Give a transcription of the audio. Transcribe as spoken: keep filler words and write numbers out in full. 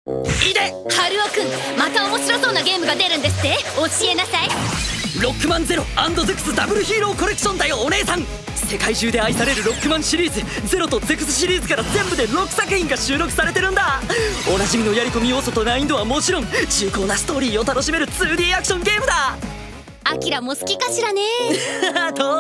いで春尾くん、また面白そうなゲームが出るんですって。教えなさい。 ロックマンゼロ&ゼクスダブルヒーローコレクションだよお姉さん。世界中で愛されるロックマンシリーズゼロとゼクスシリーズから全部でろくさく品が収録されてるんだ。おなじみのやり込み要素と難易度はもちろん、重厚なストーリーを楽しめる ツーディー アクションゲームだ。 アキラも好きかしらね。 当